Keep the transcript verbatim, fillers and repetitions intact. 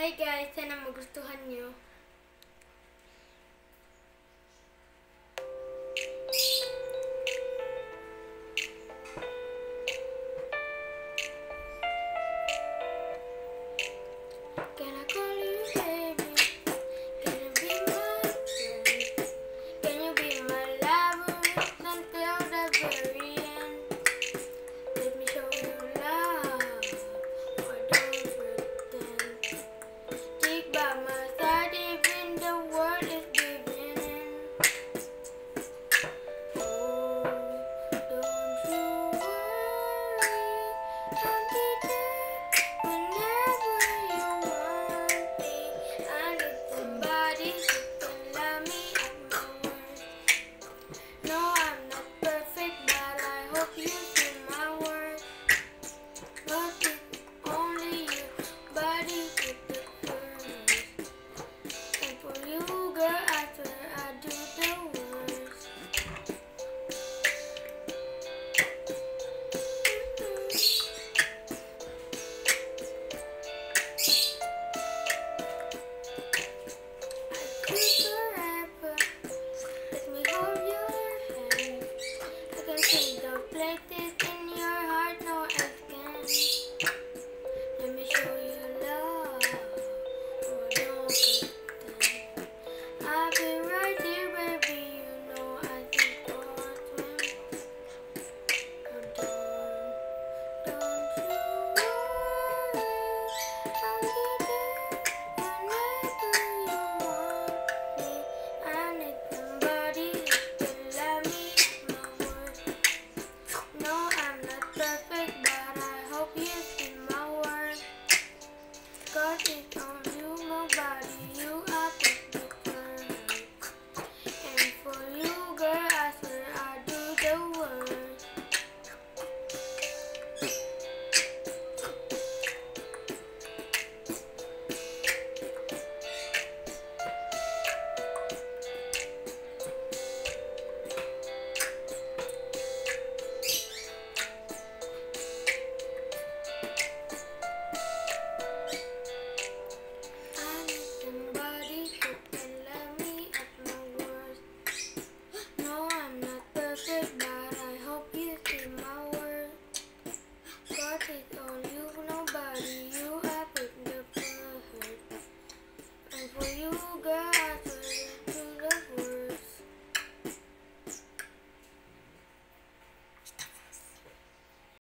Hey guys, sana magustuhan nyo. Can I call you baby? Can you be my friend? Can you be my lover until the very end? Let me show you love, or don't pretend. Stick by my side even the world is giving in. Oh, don't you worry, I'll be there whenever you want me. I need somebody who can love me at my worst. No, I'm not perfect, but I hope you see my worth. But it's only you, body with the first. And for you, girl, I swear I do the worst. I could forever, let me hold your hand. I can see the places in your heart, no else can. Let me show you love, or don't pretend. I'll be right here, baby, you know I think or swim. Oh, don't, don't you worry, I'll be there whenever you want me. I need somebody who can love me at my worst. No, I'm not perfect, but I hope you see my worth. God is on you, my body, you are the first. And for you, girl, I swear I do the worst. I need somebody who can love me at my worst. No, I'm not perfect, but I hope you see my worth. God is all